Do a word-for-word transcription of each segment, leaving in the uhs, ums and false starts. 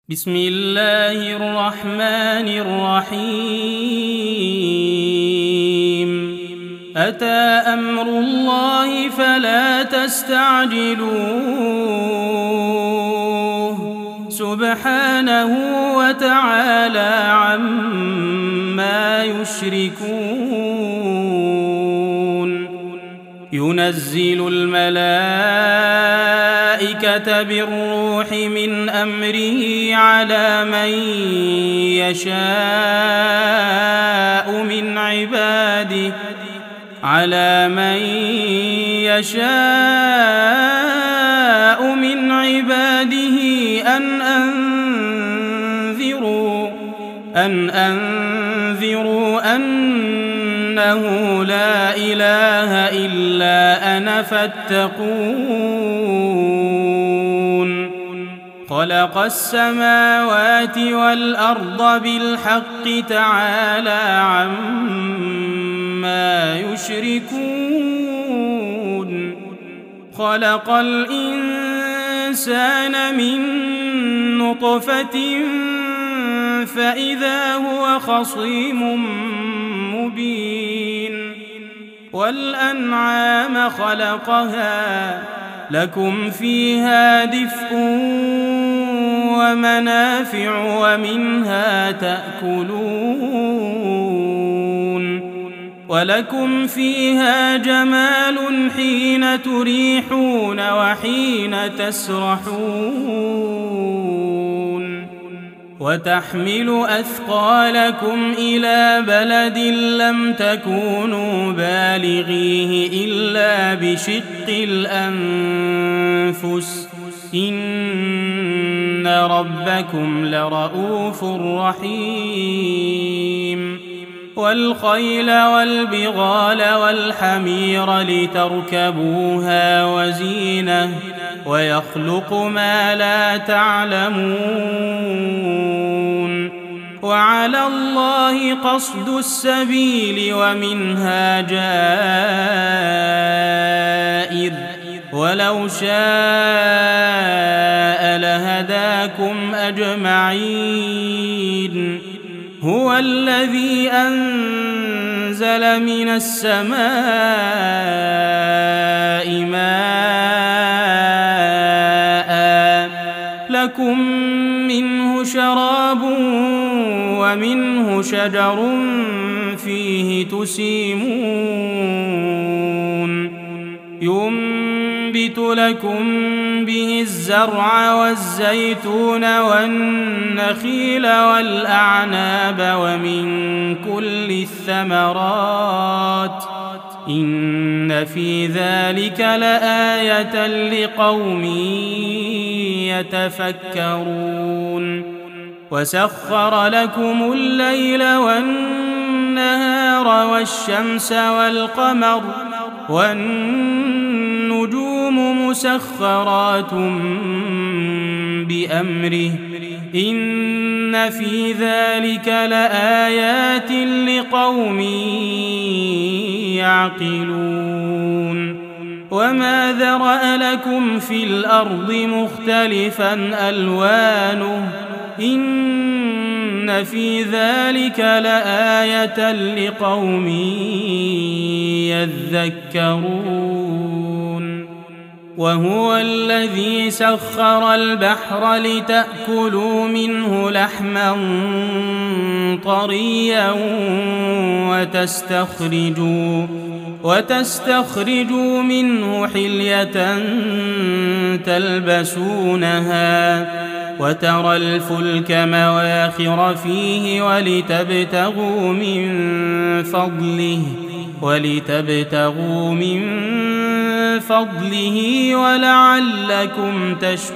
بسم الله الرحمن الرحيم أتى أمر الله فلا تستعجلوه سبحانه وتعالى عما يشركون ينزل الملائكة بالروح من أمره على من يشاء من عباده على من يشاء من عباده أن أنذروا أن أنذروا أنه لا إله إلا أنا فاتقون خلق السماوات والأرض بالحق تعالى عما يشركون خلق الإنسان من نطفة فإذا هو خصيم مبين والأنعام خلقها لكم فيها دفء ومنافع ومنها تأكلون ولكم فيها جمال حين تريحون وحين تسرحون وتحمل أثقالكم إلى بلد لم تكونوا بالغيه إلا بشق الأنفس إن ربكم لرؤوف رحيم والخيل والبغال والحمير لتركبوها وزينة ويخلق ما لا تعلمون وعلى الله قصد السبيل ومنها جائر ولو شاء لهداكم أجمعين هو الذي أنزل من السماء ماء لكم منه شراب ومنه شجر فيه تسيمون ينبت لكم به الزرع والزيتون والنخيل والأعناب ومن كل الثمرات إن في ذلك لآية لقوم يتفكرون وسخر لكم الليل والنهار والشمس والقمر والنجوم مسخرات بأمره إن في ذلك لآيات لقوم يعقلون وما ذرأ لكم في الأرض مختلفا ألوانه إن في ذلك لآية لقوم يذكرون وهو الذي سخر البحر لتأكلوا منه لحما طريا وتستخرجوا وتستخرجوا منه حلية تلبسونها وترى الفلك مواخر فيه ولتبتغوا من فضله ولتبتغوا من فضله ولعلكم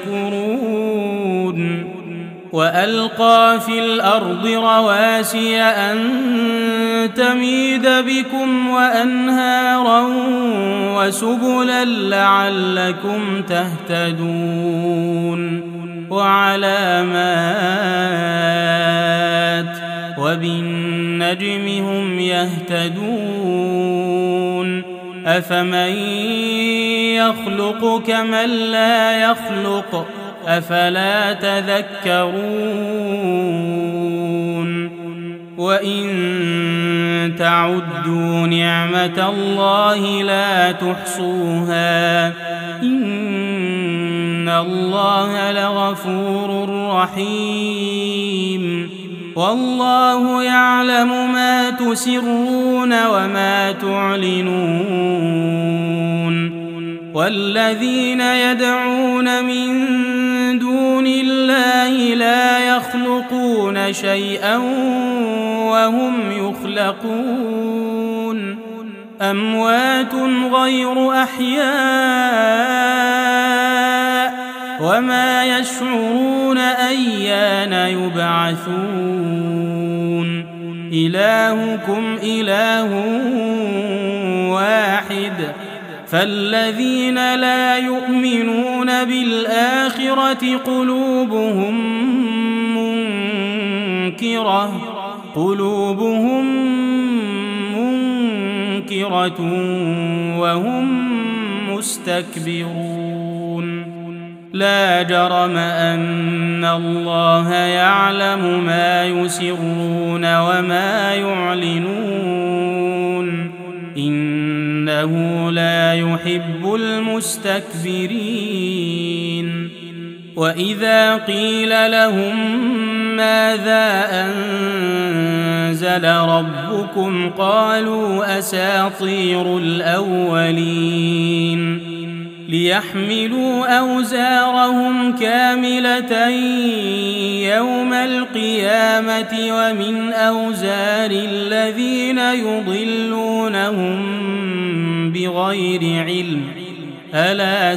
تشكرون وألقى في الأرض رواسي أن تميد بكم وأنهارا وسبلا لعلكم تهتدون وعلامات وبالنجم هم يهتدون أفمن يخلق كمن لا يخلق أفلا تذكرون وإن تعدوا نعمة الله لا تحصوها إن الله لغفور رحيم والله يعلم ما تسرون وما تعلنون والذين يدعون من دون الله لا يخلقون شيئا وهم يخلقون أموات غير أحياء وما يشعرون أيان يبعثون إلهكم إله واحد فالذين لا يؤمنون بالآخرة قلوبهم منكرة قلوبهم منكرة وهم مستكبرون لا جرم أن الله يعلم ما يسرون وما يعلنون إنه لا يحب المستكبرين وإذا قيل لهم ماذا أنزل ربكم قالوا أساطير الأولين ليحملوا أوزارهم كاملة يوم القيامة ومن أوزار الذين يضلونهم بغير علم ألا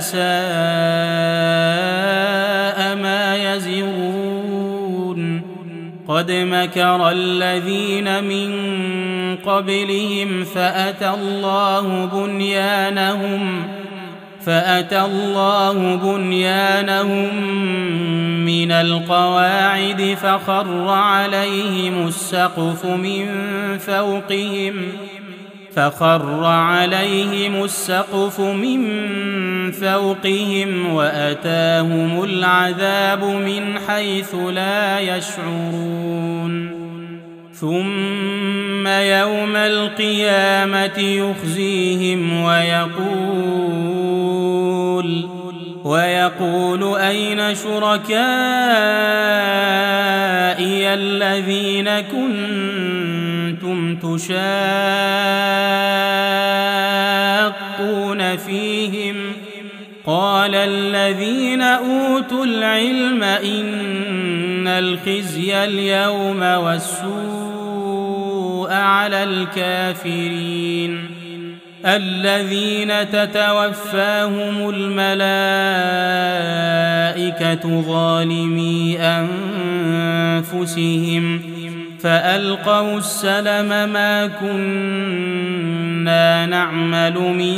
ساء ما يزرون قد مكر الذين من قبلهم فأتى الله بنيانهم فأتى الله بنيانهم من القواعد فخر عليهم السقف من فوقهم فخر عليهم السقف من فوقهم وأتاهم العذاب من حيث لا يشعرون ثم يوم القيامة يخزيهم ويقول ويقول أين شركائي الذين كنتم تشاقون فيهم قال الذين أوتوا العلم إن الخزي اليوم والسوء على الكافرين الذين تتوفاهم الملائكة ظالمي أنفسهم فألقوا السلم ما كنا نعمل من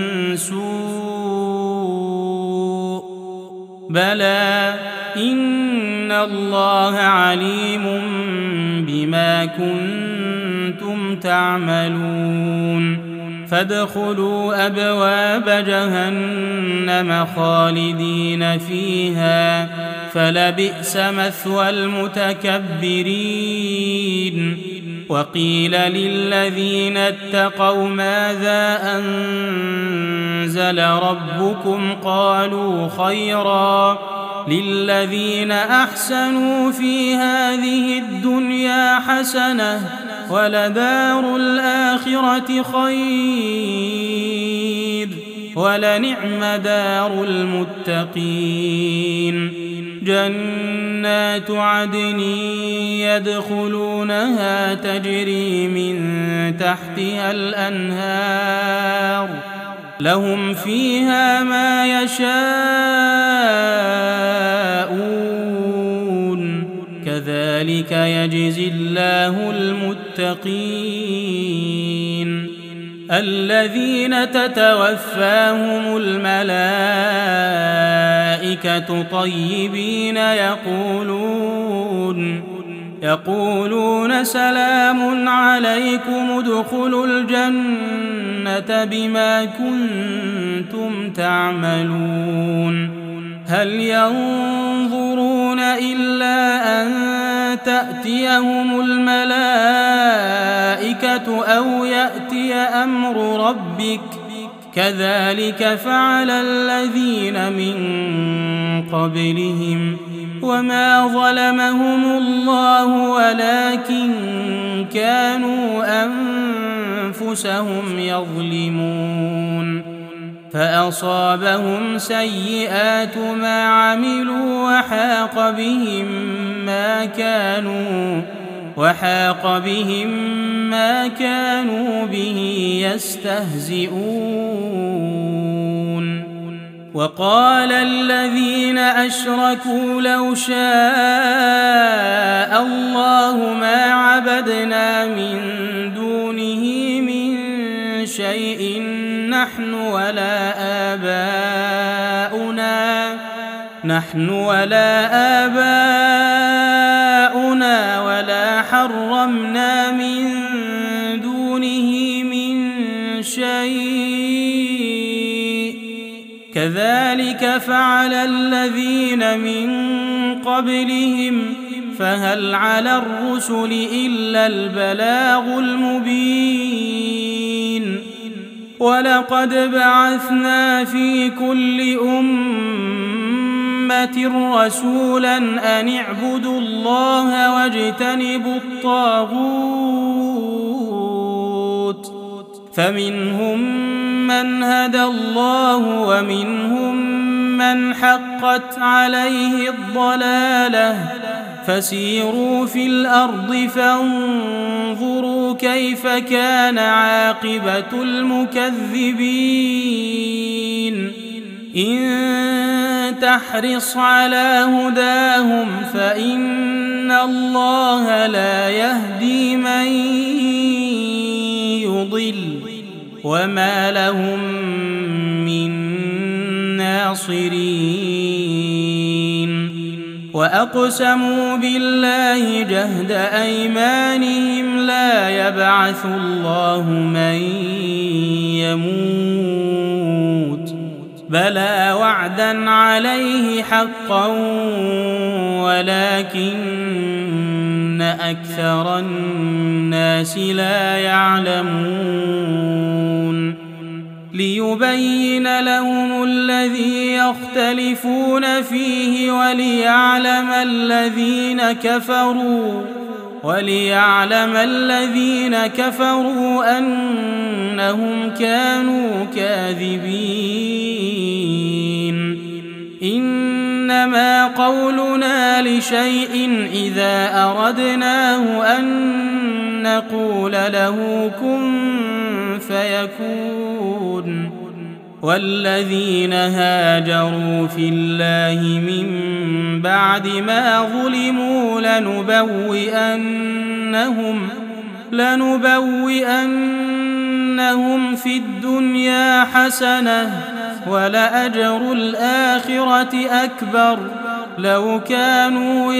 سوء بلى إن الله عليم بما كنتم تعملون فادخلوا أبواب جهنم خالدين فيها فلبئس مثوى المتكبرين وقيل للذين اتقوا ماذا أنزل ربكم قالوا خيرا للذين أحسنوا في هذه الدنيا حسنة ولدار الآخرة خير ولنعم دار المتقين جنات عدن يدخلونها تجري من تحتها الأنهار لهم فيها ما يشاءون كذلك يجزي الله المتقين الذين تتوفاهم الملائكة طيبين يقولون يقولون سلام عليكم ادخلوا الجنة بما كنتم تعملون هل ينظرون إلا أن تأتيهم الملائكة أو يأتي أمر ربك كذلك فعل الذين من قبلهم وما ظلمهم الله ولكن كانوا أنفسهم يظلمون فأصابهم سيئات ما عملوا وحاق بهم ما كانوا وحاق بهم ما كانوا به يستهزئون وقال الذين أشركوا لو شاء الله ما عبدنا من دونه من شيء نحن ولا آباؤنا نحن ولا آباؤنا ولا حرمنا من دونه من شيء كذلك فعل الذين من قبلهم فهل على الرسل إلا البلاغ المبين ولقد بعثنا في كل أمة رسولا أن اعبدوا الله واجتنبوا الطاغوت فمنهم من هدى الله ومنهم من حقت عليه الضلالة فسيروا في الأرض فانظروا كيف كان عاقبة المكذبين إن تحرص على هداهم فإن الله لا يهدي من يضل وما لهم من ناصرين وأقسموا بالله جهد أيمانهم لا يبعث الله من يموت بلى وعدا عليه حقا ولكن أكثر الناس لا يعلمون ليبين لهم الذي يختلفون فيه وليعلم الذين كفروا وليعلم الذين كفروا أنهم كانوا كاذبين إنما قولنا لشيء إذا أردناه أن نقول له كن فيكون والذين هاجروا في الله من بعد ما ظلموا لنبوئنهم لنبوئنهم في الدنيا حسنة ولأجر الآخرة أكبر لو كانوا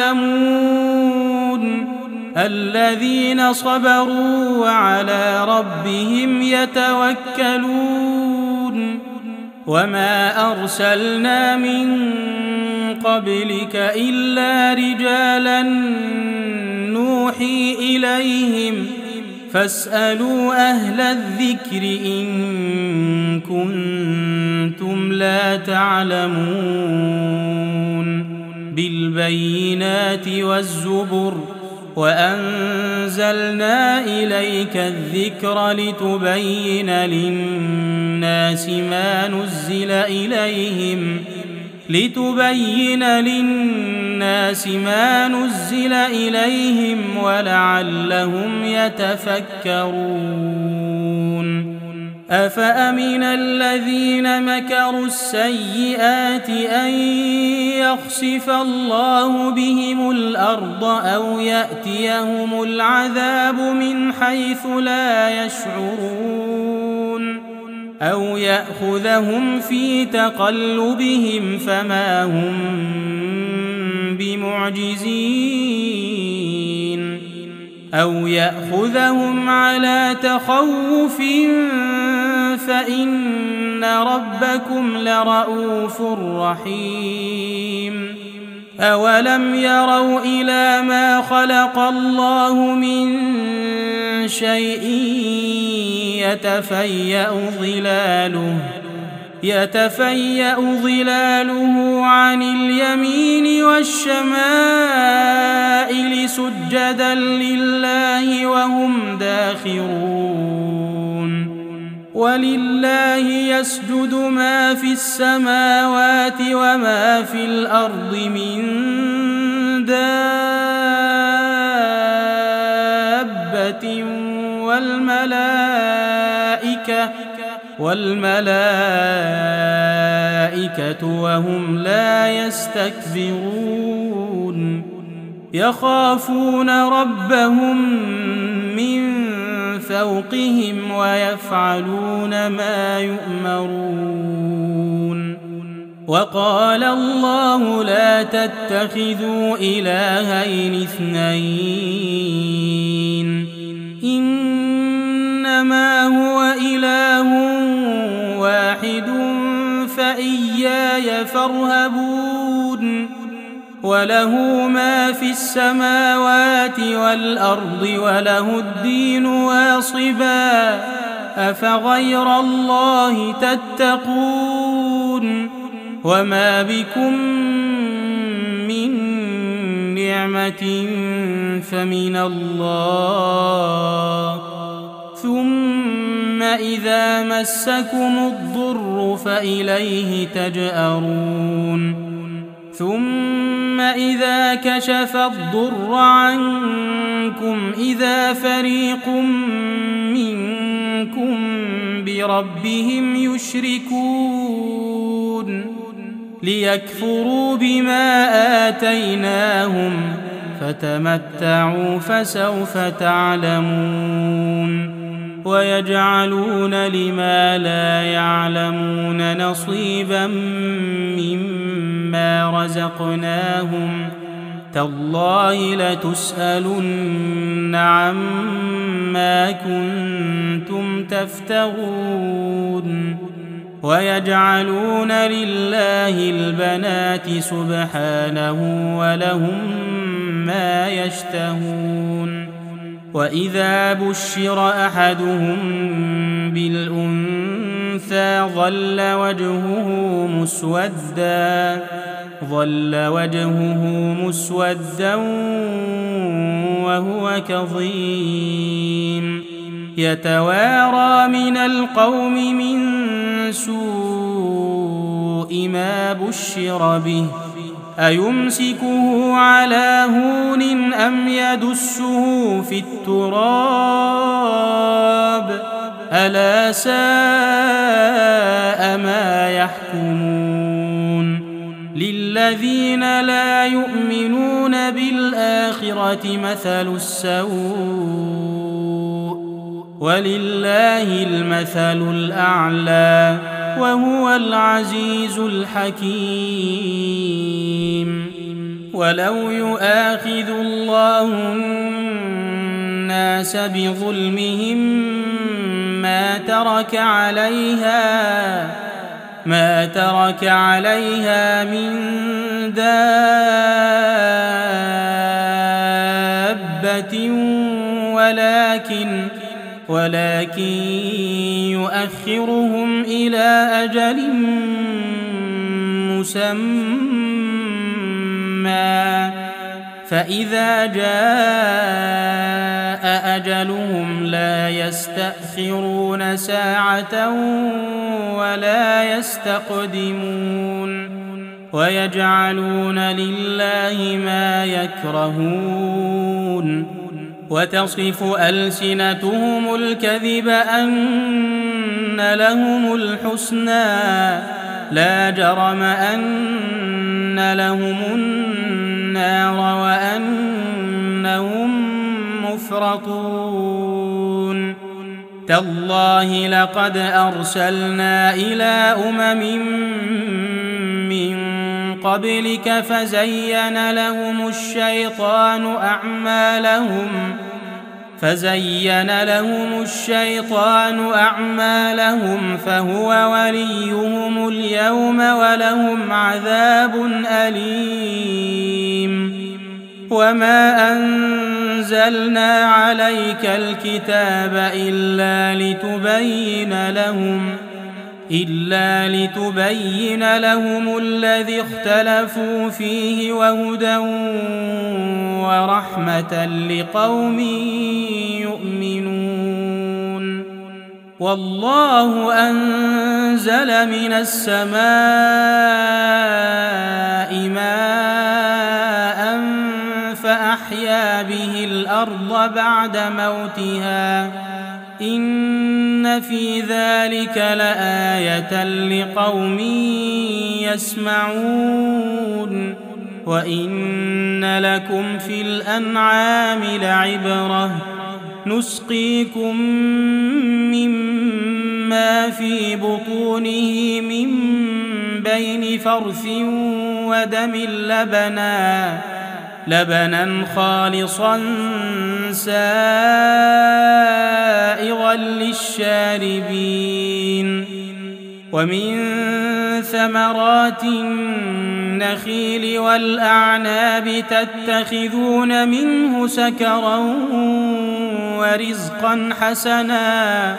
يعلمون الذين صبروا وعلى ربهم يتوكلون وما أرسلنا من قبلك إلا رجالا نوحي إليهم فاسألوا أهل الذكر إن كنتم لا تعلمون بالبينات والزبر وأنزلنا إليك الذكر لتبين للناس ما نزل إليهم لتبين للناس ما نزل إليهم ولعلهم يتفكرون أفأمن الذين مكروا السيئات أن يخسف الله بهم الأرض أو يأتيهم العذاب من حيث لا يشعرون أو يأخذهم في تقلبهم فما هم بمعجزين أو يأخذهم على تخوف فإن ربكم لرؤوف رحيم أولم يروا إلى ما خلق الله من شيء يتفيأ ظلاله يتفيأ ظلاله عن اليمين والشمائل سجدا لله وهم داخرون ولله يسجد ما في السماوات وما في الأرض من دابة والملائكة والملائكة وهم لا يستكبرون يخافون ربهم من فوقهم ويفعلون ما يؤمرون وقال الله لا تتخذوا إلهين اثنين إنما هو إله واحد فإياي فارهبون وله ما في السماوات والأرض وله الدين واصبا أفغير الله تتقون وما بكم من نعمة فمن الله ثم إذا مسكم الضر فإليه تجأرون ثم إذا كشف الضر عنكم إذا فريق منكم بربهم يشركون ليكفروا بما آتيناهم فتمتعوا فسوف تعلمون ويجعلون لما لا يعلمون نصيبا مما رزقناهم تالله لتسألن عما كنتم تفترون ويجعلون لله البنات سبحانه ولهم ما يشتهون وإذا بشر أحدهم بالأنثى ظل وجهه مسودا ظل وجهه مسودا وهو كظيم يتوارى من القوم من سوء ما بشر به أيمسكه على هون أم يدسه في التراب ألا ساء ما يحكمون للذين لا يؤمنون بالآخرة مثل السوء ولله المثل الأعلى وهو العزيز الحكيم ولو يؤاخذ الله الناس بظلمهم ما ترك عليها ما ترك عليها من دابة ولكن ولكن يؤخرهم إلى أجل مسمى فإذا جاء أجلهم لا يستأخرون ساعة ولا يستقدمون ويجعلون لله ما يكرهون وتصف ألسنتهم الكذب أن لهم الحسنى لا جرم أن لهم النار وأنهم مفرطون تالله لقد أرسلنا إلى أمم من قبلك فزين لهم الشيطان أعمالهم فزين لهم الشيطان أعمالهم فهو وليهم اليوم ولهم عذاب أليم. وما أنزلنا عليك الكتاب إلا لتبين لهم إلا لتبين لهم الذي اختلفوا فيه وهدى ورحمة لقوم يؤمنون. والله أنزل من السماء ماء فأحيا به الأرض بعد موتها إن في ذلك لآية لقوم يسمعون. وإن لكم في الأنعام لعبرة نسقيكم مما في بطونه من بين فرث ودم لبنا لبنا خالصا سائغا للشاربين. ومن ثمرات النخيل والأعناب تتخذون منه سكرا ورزقا حسنا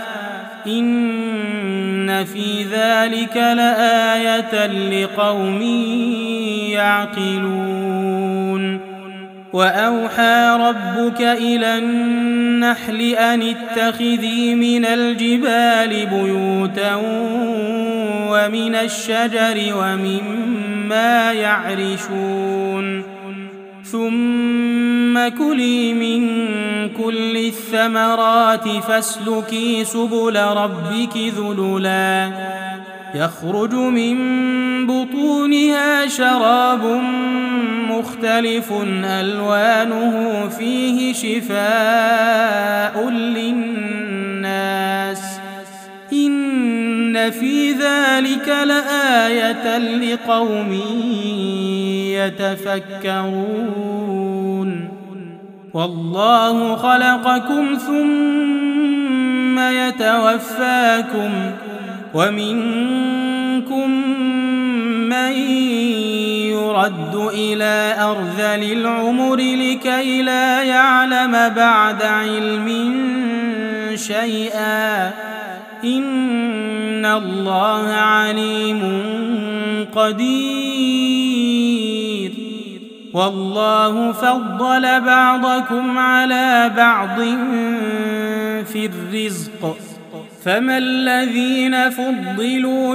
إن في ذلك لآية لقوم يعقلون. وأوحى ربك إلى النحل أن اتخذي من الجبال بيوتا ومن الشجر ومما يعرشون ثم كلي من كل الثمرات فاسلكي سبل ربك ذللا يخرج من بطونها شراب مختلف ألوانه فيه شفاء للناس إن في ذلك لآية لقوم يتفكرون. والله خلقكم ثم يتوفاكم ومنكم من يرد إلى أرذل العمر لكي لا يعلم بعد علم شيئا إن الله عليم قدير. والله فضل بعضكم على بعض في الرزق فما الذين فضلوا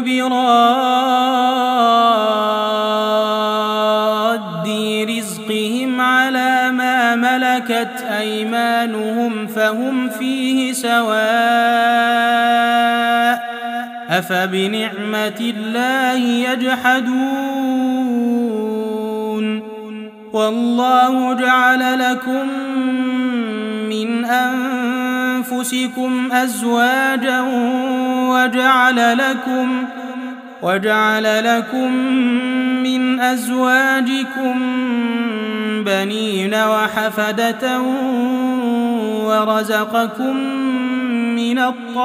براد رزقهم على ما ملكت أيمانهم فهم فيه سواء أفبنعمة الله يجحدون. والله جعل لكم من أنفسكم أزواجا وجعل لكم وجعل لكم من أزواجكم بنين وحفدة ورزقكم من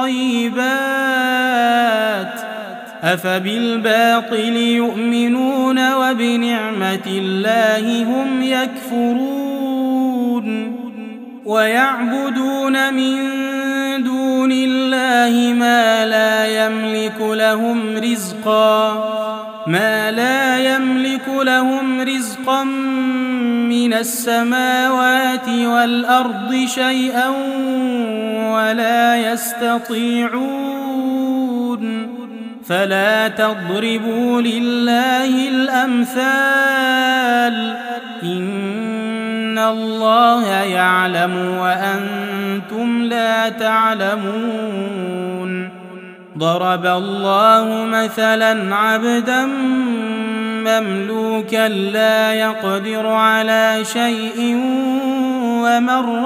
الطيبات أفبالباطل يؤمنون وبنعمة الله هم يكفرون. ويعبدون من دون الله ما لا يملك لهم رزقا ما لا يملك لهم رزقا من السماوات والأرض شيئا ولا يستطيعون. فلا تضربوا لله الأمثال إن الله يعلم وأنتم لا تعلمون. ضرب الله مثلا عبدا مملوكا لا يقدر على شيء ومن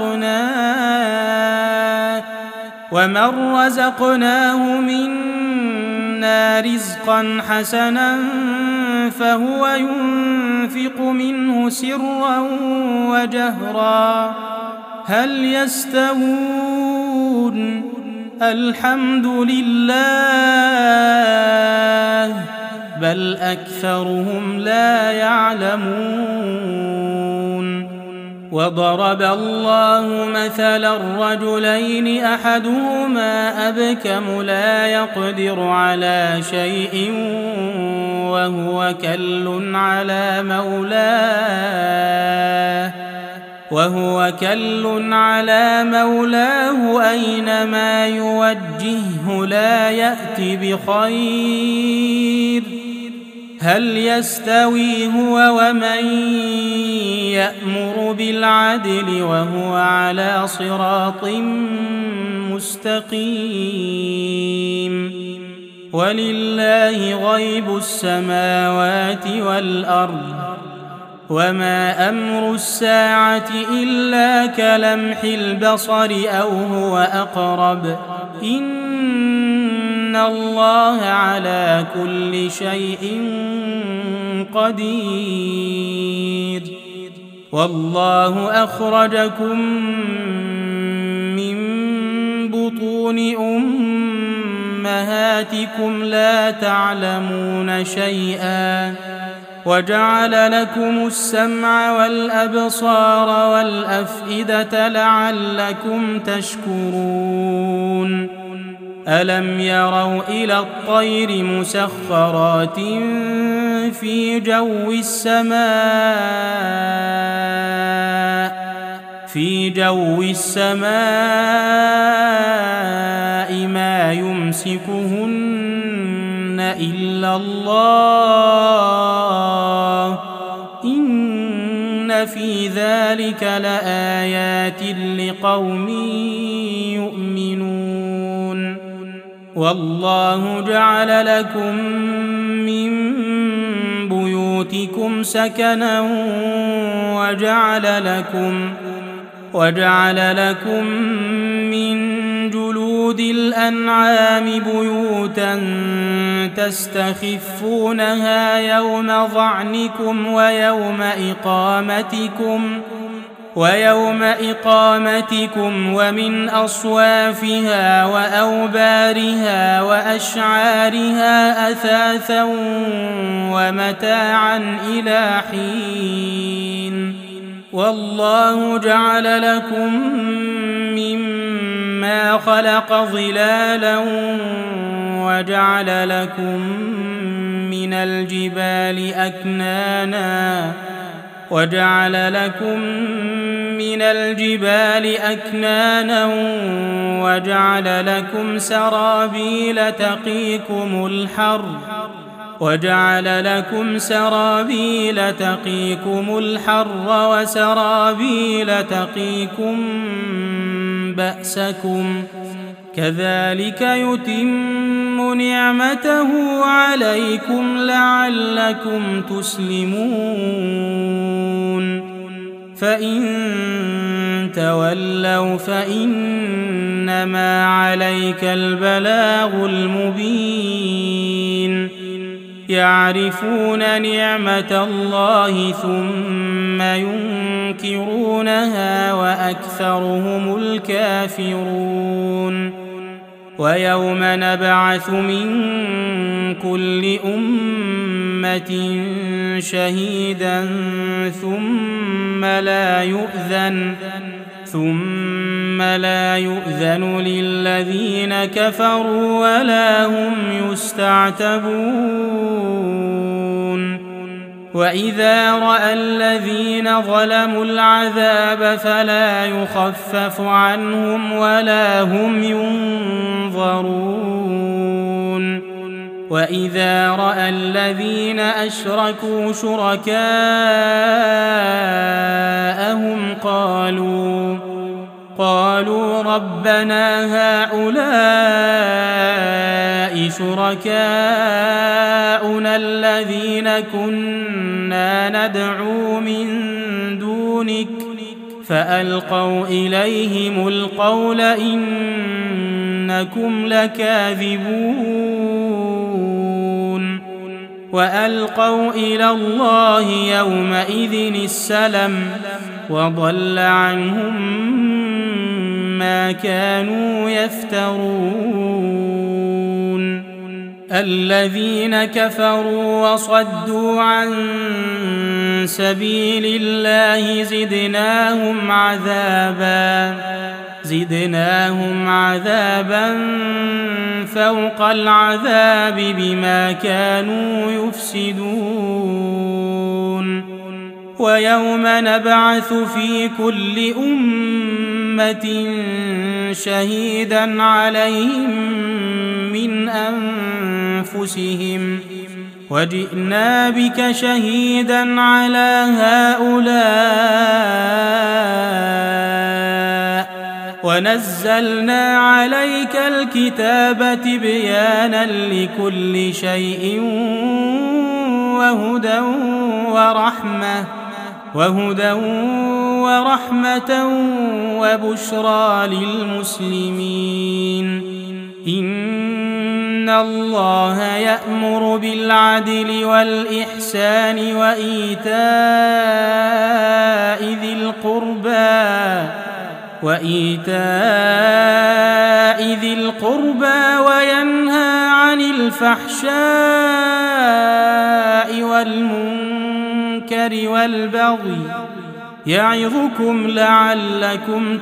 رزقناه ومن رزقناه منا رزقا حسنا فهو ينفق منه سرا وجهرا هل يستوون الحمد لله بل أكثرهم لا يعلمون وضرب الله مثلا رجلين أحدهما أبكم لا يقدر على شيء وهو كل على مولاه وهو كل على مولاه أينما يوجهه لا يأت بخير هل يستوي هو ومن يأمر بالعدل وهو على صراط مستقيم ولله غيب السماوات والأرض وما أمر الساعة إلا كلمح البصر أو هو أقرب إن الله على كل شيء قدير والله أخرجكم من بطون أمهاتكم لا تعلمون شيئا وجعل لكم السمع والأبصار والأفئدة لعلكم تشكرون ألم يروا إلى الطير مسخرات في جو السماء في جو السماء ما يمسكهن إلا الله إن في ذلك لآيات لقوم يؤمنون والله جعل لكم من بيوتكم سكنا وجعل لكم وجعل لكم من جلود الأنعام بيوتا تستخفونها يوم ظعنكم ويوم إقامتكم ويوم إقامتكم ومن أصوافها وأوبارها وأشعارها أثاثا ومتاعا إلى حين والله جعل لكم مما خلق ظلالا وجعل لكم من الجبال أكنانا وجعل لكم من الجبال أكنانا وجعل لكم سرابيل تقيكم الحر وجعل لكم سرابيل تقيكم الحر وسرابيل تقيكم بأسكم كذلك يتم نعمته عليكم لعلكم تسلمون فإن تولوا فإنما عليك البلاغ المبين يعرفون نعمة الله ثم ينكرونها وأكثرهم الكافرون ويوم نبعث من كل أمة شهيدا ثم لا يؤذن ثم لا يؤذن للذين كفروا ولا هم يستعتبون وإذا رأى الذين ظلموا العذاب فلا يخفف عنهم ولا هم ينظرون وإذا رأى الذين أشركوا شركاءهم قالوا قالوا ربنا هؤلاء شركاؤنا الذين كنا ندعو من دونك فألقوا إليهم القول إنكم لكاذبون وألقوا إلى الله يومئذ السلم وضل عنهم ما كانوا يفترون الذين كفروا وصدوا عن سبيل الله زدناهم عذابا زدناهم عذابا فوق العذاب بما كانوا يفسدون ويوم نبعث في كل أمة شهيدا عليهم من أنفسهم وجئنا بك شهيدا على هؤلاء ونزلنا عليك الكتاب تبيانا لكل شيء وهدى ورحمة وهدى ورحمة وبشرى للمسلمين إن الله يأمر بالعدل والإحسان وإيتاء ذي القربى وإيتاء ذي القربى وينهى عن الفحشاء والمنكر والبغي يعظكم لعلكم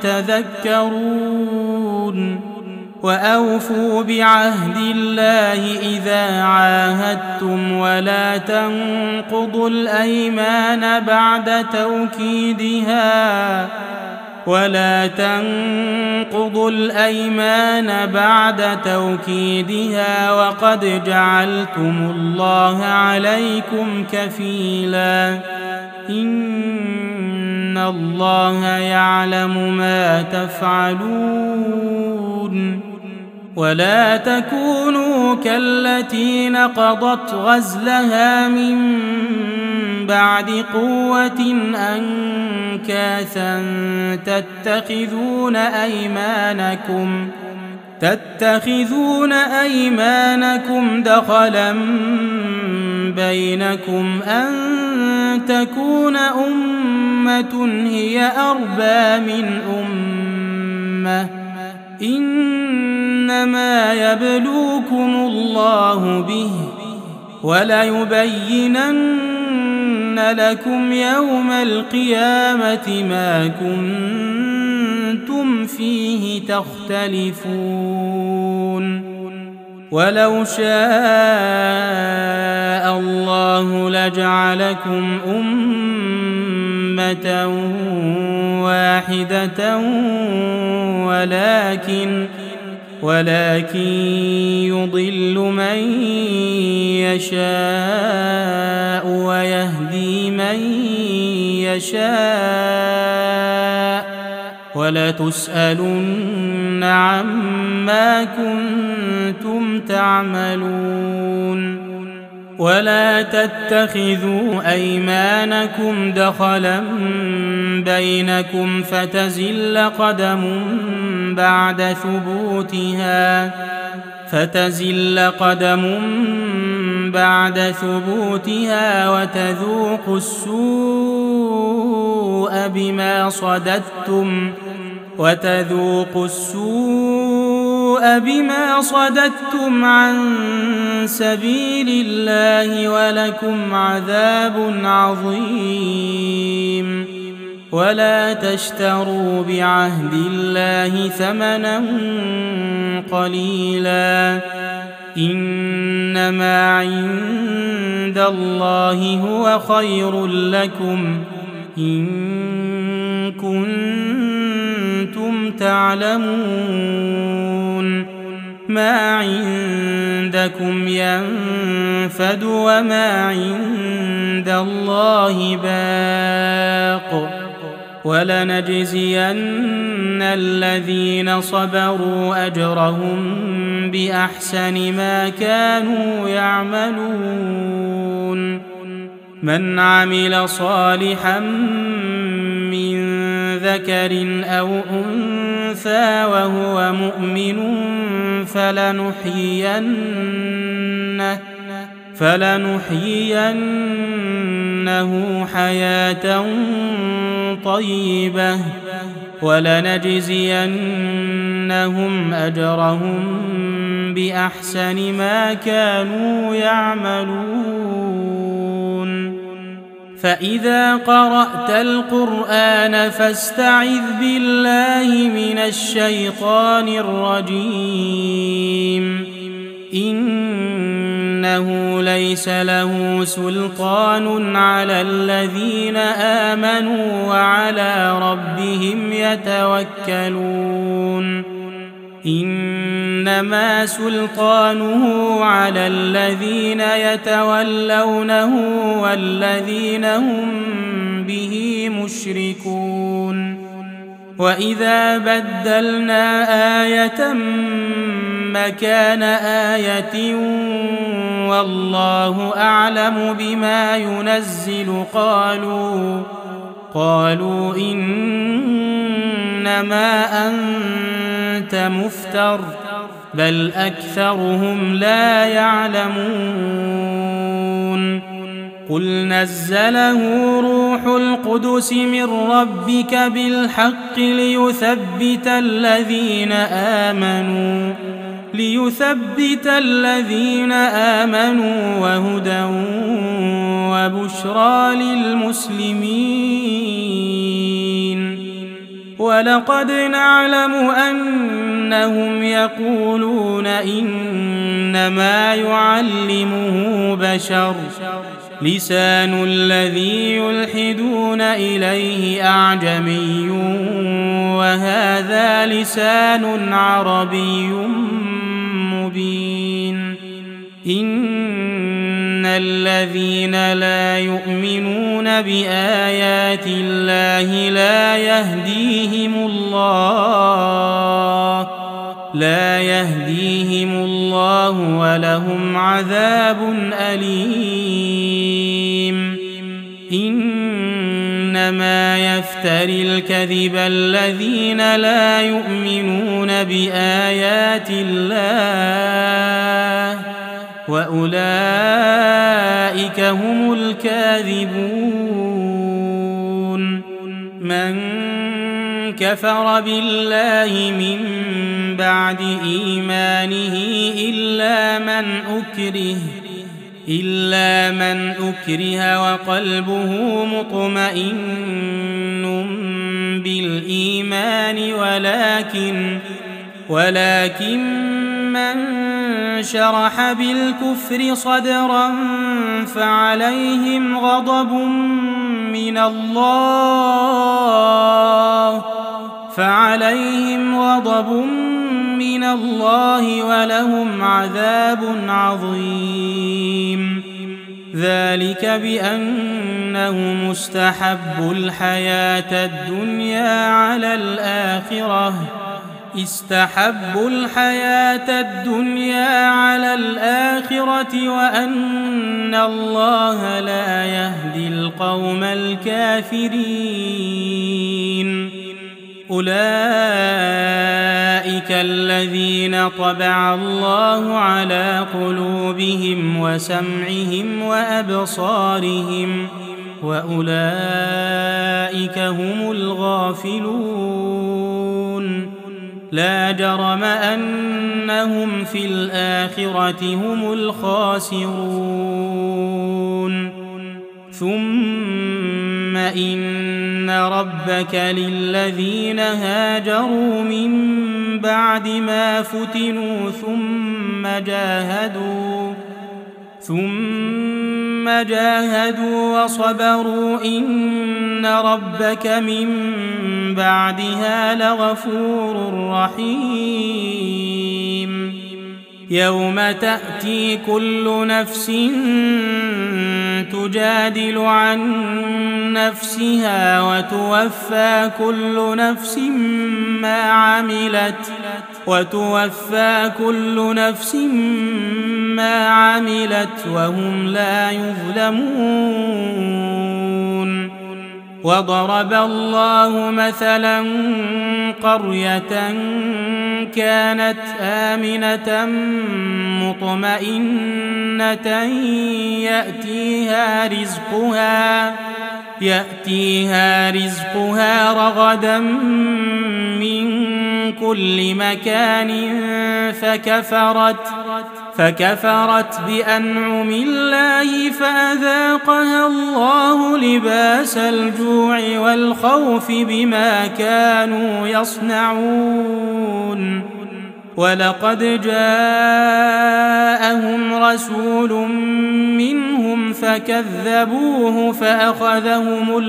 تذكرون وأوفوا بعهد الله إذا عاهدتم ولا تنقضوا الأيمان بعد توكيدها ولا تنقضوا الأيمان بعد توكيدها وقد جعلتم الله عليكم كفيلا إن الله يعلم ما تفعلون ولا تكونوا كالتي نقضت غزلها من بعد قوة أنكاثا تتخذون أيمانكم تتخذون أيمانكم دخلا بينكم أن تكون أمة هي أربى من أمة إنما يبلوكم الله به وليبينن لكم يوم القيامة ما كنتم فيه تختلفون ولو شاء الله لجعلكم أمة واحدة ولكن ولكن يضل من يشاء ويهدي من يشاء ولتسألن عما كنتم تعملون ولا تتخذوا أيمانكم دخلا بينكم فتزل قدم بعد ثبوتها فتزل قدم بعد ثبوتها وتذوقوا السوء بما صددتم وتذوقوا السوء بما صددتم عن سبيل الله ولكم عذاب عظيم ولا تشتروا بعهد الله ثمنا قليلا إنما عند الله هو خير لكم إن كنتم تعلمون ما عندكم ينفد وما عند الله باق ولنجزين الذين صبروا أجرهم بأحسن ما كانوا يعملون من عمل صالحا من ذكر أو أنثى وهو مؤمن فلنحيينه فلنحيينه حياة طيبة ولنجزينهم أجرهم بأحسن ما كانوا يعملون. فإذا قرأت القرآن فاستعذ بالله من الشيطان الرجيم. إنه ليس له سلطان على الذين آمنوا وعلى ربهم يتوكلون. إنما سلطانه على الذين يتولونه والذين هم به مشركون. وإذا بدلنا آية مكان آية والله أعلم بما ينزل قالوا قالوا إنما أنت مفتر بل أكثرهم لا يعلمون. قل نزله روح القدس من ربك بالحق ليثبت الذين آمنوا ليثبت الذين آمنوا وهدى وبشرى للمسلمين. ولقد نعلم أنهم يقولون إنما يعلمه بشر لسان الذي يلحدون إليه أعجمي وهذا لسان عربي مبين. إن الذين لا يؤمنون بآيات الله لا يهديهم الله لا يهديهم الله ولهم عذاب أليم. إنما يفتري الكذب الذين لا يؤمنون بآيات الله وأولئك هم الكاذبون. من كفر بالله من بعد إيمانه إلا من أكره إلا من أكره وقلبه مطمئن بالإيمان ولكن ولكن من شرح بالكفر صدرا فعليهم غضب من الله فعليهم غضب من الله ولهم عذاب عظيم. ذلك بأنه مستحب الحياة الدنيا على الآخرة استحبوا الحياة الدنيا على الآخرة وأن الله لا يهدي القوم الكافرين. أولئك الذين طبع الله على قلوبهم وسمعهم وأبصارهم وأولئك هم الغافلون. لا جرم أنهم في الآخرة هم الخاسرون. ثم إن ربك للذين هاجروا من بعد ما فتنوا ثم جاهدوا ثم جاهدوا وصبروا إن ربك من بعدها لغفور رحيم. يوم تأتي كل نفس تجادل عن نفسها وتوفى كل نفس ما عملت وتوفى كل نفس ما عملت وهم لا يظلمون. وضرب الله مثلا قرية كانت آمنة مطمئنة يأتيها رزقها يأتيها رزقها رغدا من كل مكان فكفرت فكفرت بأنعم الله فأذاقها الله لباس الجوع والخوف بما كانوا يصنعون ولقد جاءهم رسول منهم فكذبوه فأخذهم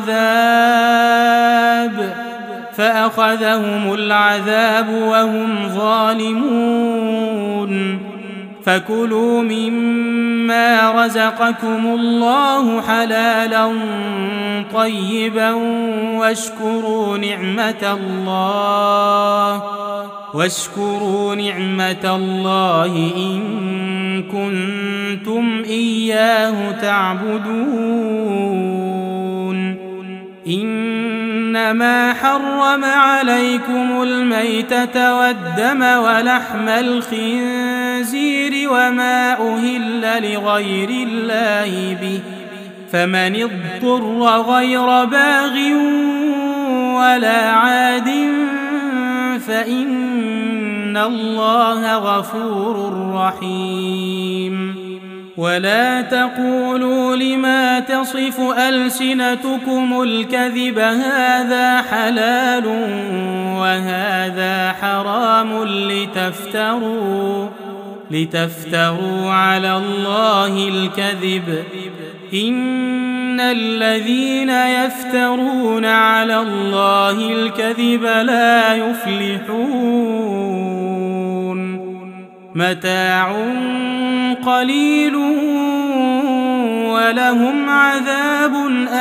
العذاب فأخذهم العذاب وهم ظالمون فكلوا مما رزقكم الله حلالا طيبا واشكروا نعمة الله واشكروا نعمة الله إن كنتم إياه تعبدون إنما حرم عليكم الميتة والدم ولحم الخنزير وما أهل لغير الله به فمن اضطر غير باغ ولا عاد فإن الله غفور رحيم ولا تقولوا لما تصف ألسنتكم الكذب هذا حلال وهذا حرام لتفتروا لتفتروا على الله الكذب إن الذين يفترون على الله الكذب لا يفلحون متاع قليل ولهم عذاب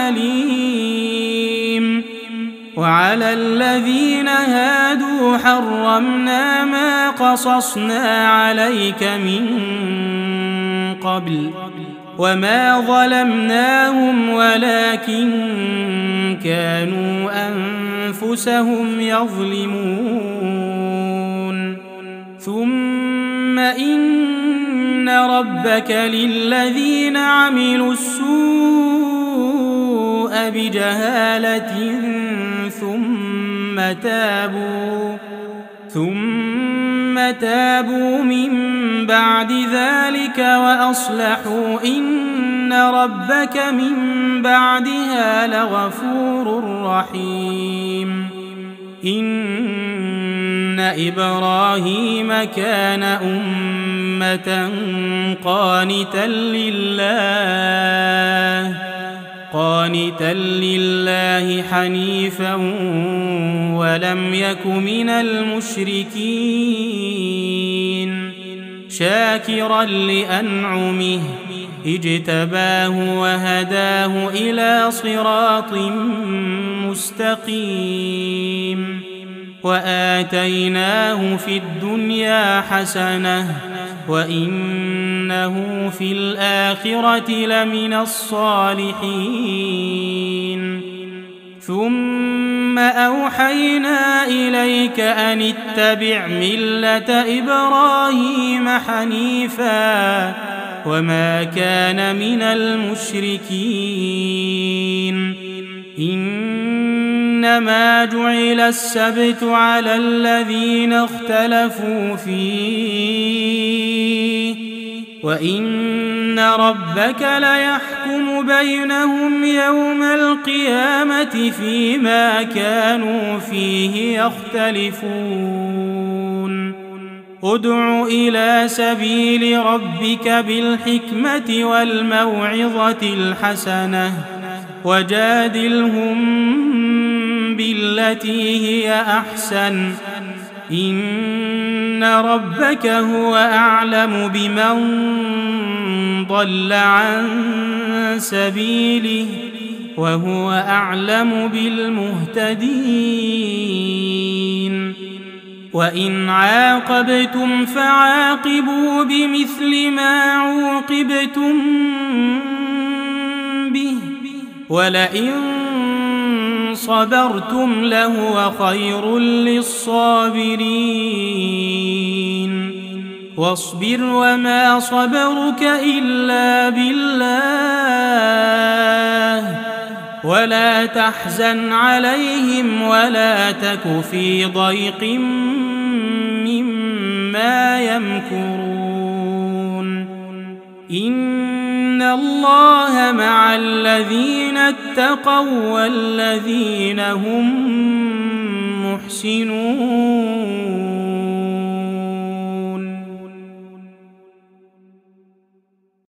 أليم وعلى الذين هادوا حرمنا ما قصصنا عليك من قبل وما ظلمناهم ولكن كانوا أنفسهم يظلمون ثم إن ربك للذين عملوا السوء بجهالة ثم تابوا ثم تابوا من بعد ذلك وأصلحوا إن ربك من بعدها لغفور رحيم إن إبراهيم كان أمة قانتا لله قانتا لله حنيفا ولم يك من المشركين شاكرا لأنعمه اجتباه وهداه إلى صراط مستقيم وآتيناه في الدنيا حسنة وإنه في الآخرة لمن الصالحين ثم أوحينا إليك أن اتبع ملة إبراهيم حنيفا وما كان من المشركين إنما جعل السبت على الذين اختلفوا فيه وإن ربك ليحكم بينهم يوم القيامة فيما كانوا فيه يختلفون ادع إلى سبيل ربك بالحكمة والموعظة الحسنة وجادلهم بالتي هي أحسن إن ربك هو أعلم بمن ضل عن سبيله وهو أعلم بالمهتدين وإن عاقبتم فعاقبوا بمثل ما عوقبتم به ولئن صبرتم لهو خير للصابرين واصبر وما صبرك إلا بالله ولا تحزن عليهم ولا تك في ضيق مما يمكرون إن الله مع الذين اتقوا والذين هم محسنون